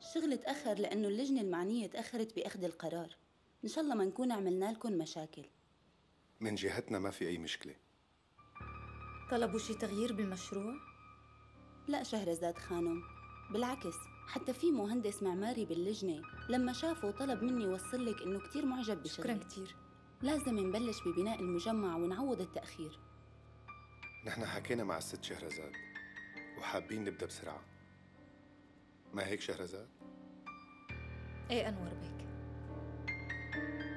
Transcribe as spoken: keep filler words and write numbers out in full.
الشغل تأخر لأنه اللجنة المعنية تأخرت بأخذ القرار. إن شاء الله ما نكون عملنا لكم مشاكل. من جهتنا ما في أي مشكلة. طلبوا شي تغيير بالمشروع؟ لا شهرزاد خانم، بالعكس، حتى في مهندس معماري باللجنة لما شافه طلب مني وصل لك إنه كتير معجب بشغلك. شكراً كتير. لازم نبلش ببناء المجمع ونعوض التأخير. نحن حكينا مع الست شهرزاد وحابين نبدأ بسرعة، ما هيك شهرزاد؟ ايه أنور بيك.